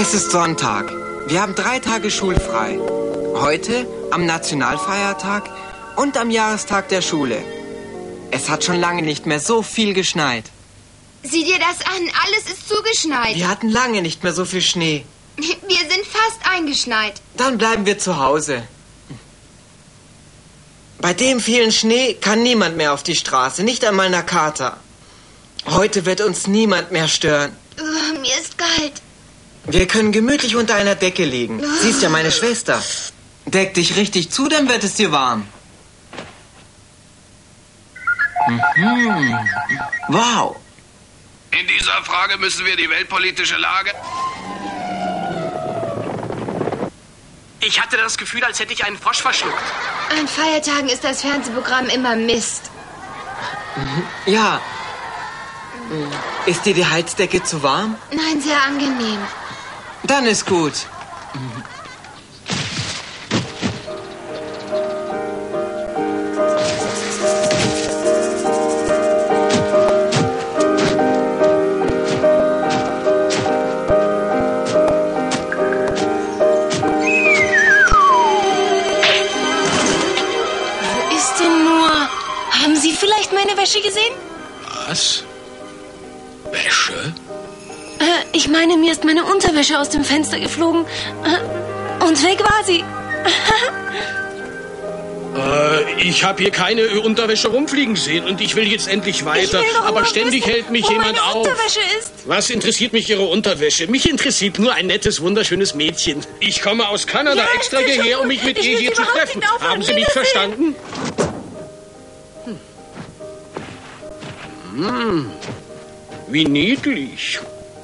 Es ist Sonntag. Wir haben 3 Tage schulfrei. Heute, am Nationalfeiertag und am Jahrestag der Schule. Es hat schon lange nicht mehr so viel geschneit. Sieh dir das an, alles ist zugeschneit. Wir hatten lange nicht mehr so viel Schnee. Wir sind fast eingeschneit. Dann bleiben wir zu Hause. Bei dem vielen Schnee kann niemand mehr auf die Straße, nicht einmal Nakata. Heute wird uns niemand mehr stören. Mir ist kalt. Wir können gemütlich unter einer Decke liegen. Sie ist ja meine Schwester. Deck dich richtig zu, dann wird es dir warm. Wow. In dieser Frage müssen wir die weltpolitische Lage... Ich hatte das Gefühl, als hätte ich einen Frosch verschluckt. An Feiertagen ist das Fernsehprogramm immer Mist. Ja. Ist dir die Heizdecke zu warm? Nein, sehr angenehm. Dann ist gut. Vielleicht meine Wäsche gesehen? Was? Wäsche? Ich meine, mir ist meine Unterwäsche aus dem Fenster geflogen. Und weg war sie. Ich habe hier keine Unterwäsche rumfliegen sehen und ich will jetzt endlich weiter. Aber ständig hält mich jemand auf. Unterwäsche ist. Was interessiert mich Ihre Unterwäsche? Mich interessiert nur ein nettes, wunderschönes Mädchen. Ich komme aus Kanada extra hierher, um mich mit ihr hier zu treffen. Haben Sie mich verstanden? Wie niedlich.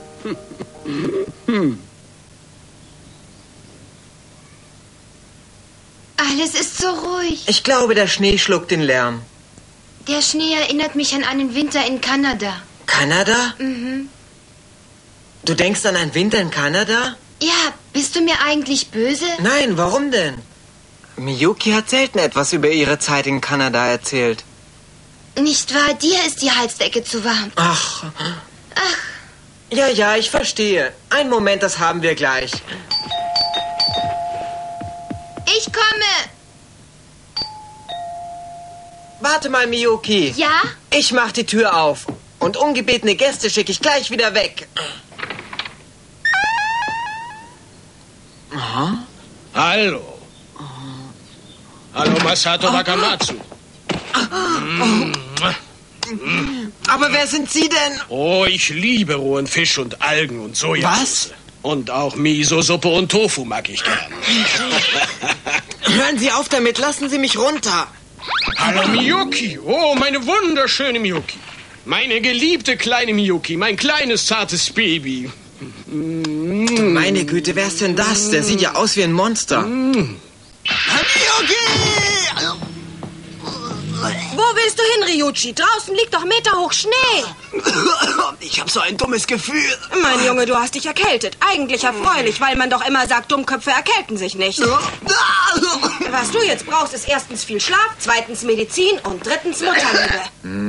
Alles ist so ruhig. Ich glaube, der Schnee schluckt den Lärm. Der Schnee erinnert mich an einen Winter in Kanada. Kanada? Mhm. Du denkst an einen Winter in Kanada? Ja, bist du mir eigentlich böse? Nein, warum denn? Miyuki hat selten etwas über ihre Zeit in Kanada erzählt. Nicht wahr? Dir ist die Heizdecke zu warm. Ach. Ja, ich verstehe. Einen Moment, das haben wir gleich. Ich komme. Warte mal, Miyuki. Ja? Ich mach die Tür auf. Und ungebetene Gäste schicke ich gleich wieder weg. Aha. Hallo. Hallo, Masato Wakamatsu. Aber wer sind Sie denn? Oh, ich liebe rohen Fisch und Algen und Sojasauce. Was? Und auch Miso-Suppe und Tofu mag ich gern. Hören Sie auf damit, lassen Sie mich runter. Hallo Miyuki. Oh, meine wunderschöne Miyuki. Meine geliebte kleine Miyuki, mein kleines, zartes Baby. Meine Güte, wer ist denn das? Der sieht ja aus wie ein Monster. Miyuki! Wo willst du hin, Ryuji? Draußen liegt doch meterhoch Schnee. Ich habe so ein dummes Gefühl. Mein Junge, du hast dich erkältet. Eigentlich erfreulich, weil man doch immer sagt, Dummköpfe erkälten sich nicht. Was du jetzt brauchst, ist erstens viel Schlaf, zweitens Medizin und drittens Mutterliebe.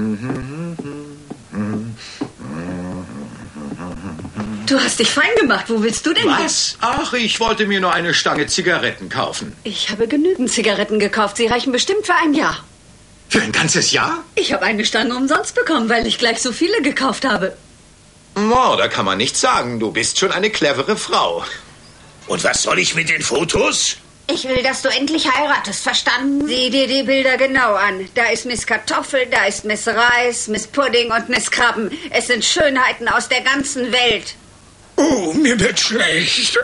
Du hast dich fein gemacht. Wo willst du denn hin? Was? Ach, ich wollte mir nur eine Stange Zigaretten kaufen. Ich habe genügend Zigaretten gekauft. Sie reichen bestimmt für ein Jahr. Für ein ganzes Jahr? Ich habe eine Stange umsonst bekommen, weil ich gleich so viele gekauft habe. Oh, da kann man nichts sagen. Du bist schon eine clevere Frau. Und was soll ich mit den Fotos? Ich will, dass du endlich heiratest, verstanden? Sieh dir die Bilder genau an. Da ist Miss Kartoffel, da ist Miss Reis, Miss Pudding und Miss Krabben. Es sind Schönheiten aus der ganzen Welt. Oh, mir wird schlecht.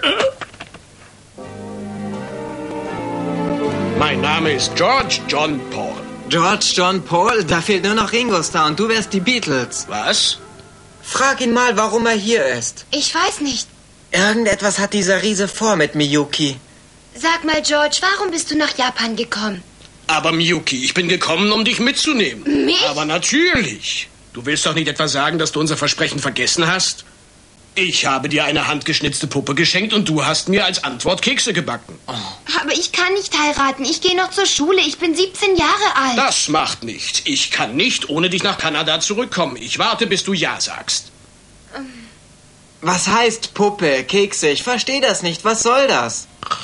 Mein Name ist George John Paul. George John Paul? Da fehlt nur noch Ringo Starr und du wärst die Beatles. Was? Frag ihn mal, warum er hier ist. Ich weiß nicht. Irgendetwas hat dieser Riese vor mit Miyuki. Sag mal, George, warum bist du nach Japan gekommen? Aber Miyuki, ich bin gekommen, um dich mitzunehmen. Mich? Aber natürlich. Du willst doch nicht etwa sagen, dass du unser Versprechen vergessen hast? Ich habe dir eine handgeschnitzte Puppe geschenkt und du hast mir als Antwort Kekse gebacken. Oh. Aber ich kann nicht heiraten. Ich gehe noch zur Schule. Ich bin 17 Jahre alt. Das macht nichts. Ich kann nicht ohne dich nach Kanada zurückkommen. Ich warte, bis du Ja sagst. Was heißt Puppe, Kekse? Ich verstehe das nicht. Was soll das?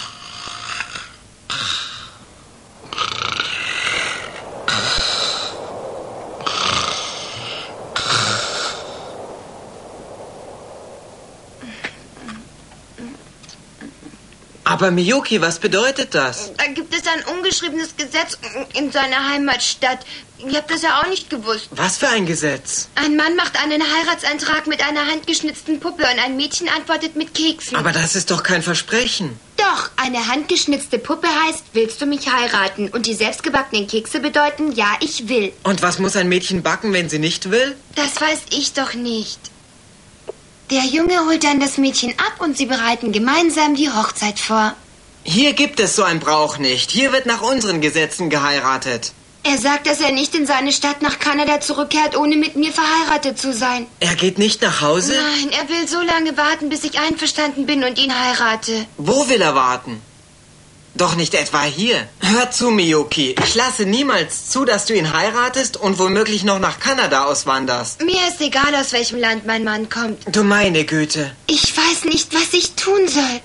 Aber Miyuki, was bedeutet das? Da gibt es ein ungeschriebenes Gesetz in seiner Heimatstadt. Ich habe das ja auch nicht gewusst. Was für ein Gesetz? Ein Mann macht einen Heiratsantrag mit einer handgeschnitzten Puppe und ein Mädchen antwortet mit Keksen. Aber das ist doch kein Versprechen. Doch, eine handgeschnitzte Puppe heißt, willst du mich heiraten? Und die selbstgebackenen Kekse bedeuten, ja, ich will. Und was muss ein Mädchen backen, wenn sie nicht will? Das weiß ich doch nicht. Der Junge holt dann das Mädchen ab und sie bereiten gemeinsam die Hochzeit vor. Hier gibt es so einen Brauch nicht. Hier wird nach unseren Gesetzen geheiratet. Er sagt, dass er nicht in seine Stadt nach Kanada zurückkehrt, ohne mit mir verheiratet zu sein. Er geht nicht nach Hause? Nein, er will so lange warten, bis ich einverstanden bin und ihn heirate. Wo will er warten? Doch nicht etwa hier. Hör zu, Miyuki. Ich lasse niemals zu, dass du ihn heiratest und womöglich noch nach Kanada auswanderst. Mir ist egal, aus welchem Land mein Mann kommt. Du meine Güte. Ich weiß nicht, was ich tun soll.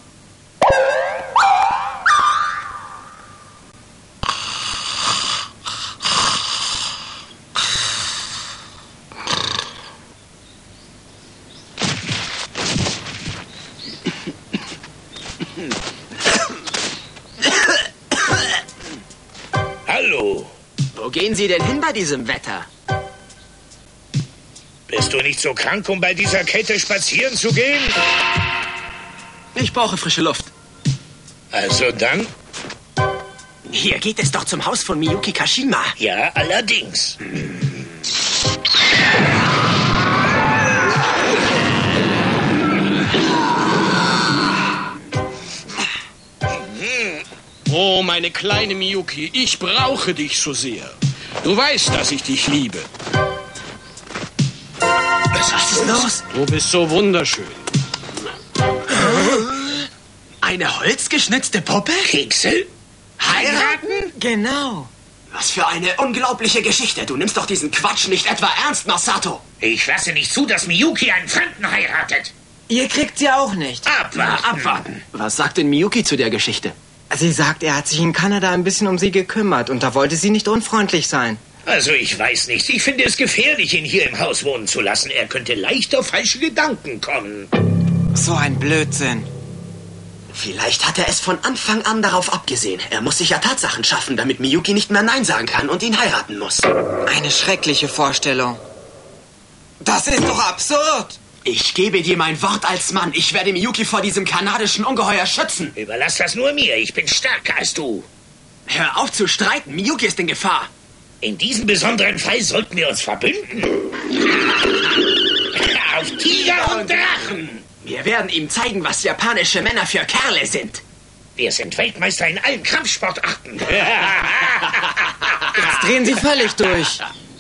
Hallo. Wo gehen Sie denn hin bei diesem Wetter? Bist du nicht so krank, um bei dieser Kälte spazieren zu gehen? Ich brauche frische Luft. Also dann? Hier geht es doch zum Haus von Miyuki Kashima. Ja, allerdings. Oh, meine kleine Miyuki, ich brauche dich so sehr. Du weißt, dass ich dich liebe. Was ist los? Du bist so wunderschön. Eine holzgeschnitzte Puppe? Kekse? Heiraten? Genau. Was für eine unglaubliche Geschichte. Du nimmst doch diesen Quatsch nicht etwa ernst, Masato. Ich lasse nicht zu, dass Miyuki einen Fremden heiratet. Ihr kriegt sie auch nicht. Abwarten. Was sagt denn Miyuki zu der Geschichte? Sie sagt, er hat sich in Kanada ein bisschen um sie gekümmert und da wollte sie nicht unfreundlich sein. Also ich weiß nicht. Ich finde es gefährlich, ihn hier im Haus wohnen zu lassen. Er könnte leicht auf falsche Gedanken kommen. So ein Blödsinn. Vielleicht hat er es von Anfang an darauf abgesehen. Er muss sich ja Tatsachen schaffen, damit Miyuki nicht mehr Nein sagen kann und ihn heiraten muss. Eine schreckliche Vorstellung. Das ist doch absurd. Ich gebe dir mein Wort als Mann. Ich werde Miyuki vor diesem kanadischen Ungeheuer schützen. Überlass das nur mir. Ich bin stärker als du. Hör auf zu streiten. Miyuki ist in Gefahr. In diesem besonderen Fall sollten wir uns verbünden. Auf Tiger und Drachen. Wir werden ihm zeigen, was japanische Männer für Kerle sind. Wir sind Weltmeister in allen Kampfsportarten. Jetzt drehen Sie völlig durch.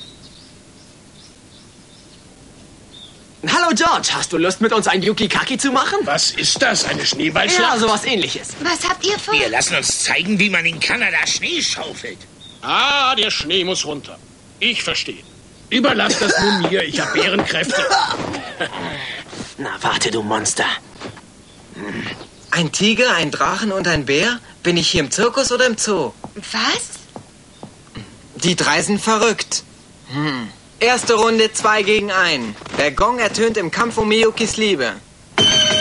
Hallo George, hast du Lust mit uns ein Yukikaki zu machen? Was ist das? Eine Schneeballschlacht? Ja, sowas ähnliches. Was habt ihr vor? Wir lassen uns zeigen, wie man in Kanada Schnee schaufelt. Ah, der Schnee muss runter. Ich verstehe. Überlass das nun mir. Ich habe Bärenkräfte. Na, warte, du Monster. Ein Tiger, ein Drachen und ein Bär? Bin ich hier im Zirkus oder im Zoo? Was? Die drei sind verrückt. Erste Runde 2 gegen 1. Der Gong ertönt im Kampf um Miyukis Liebe.